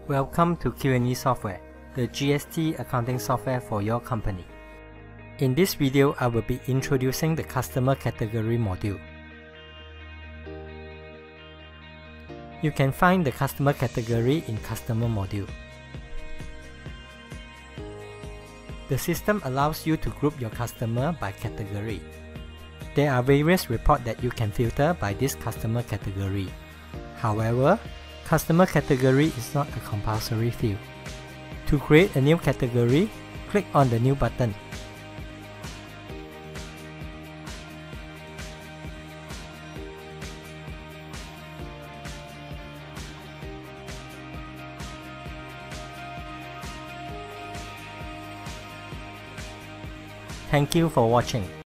Welcome to Q&E Software, the GST accounting software for your company. In this video, I will be introducing the Customer Category module. You can find the Customer Category in Customer module. The system allows you to group your customer by category. There are various reports that you can filter by this customer category. However, customer category is not a compulsory field. To create a new category, click on the New button. Thank you for watching.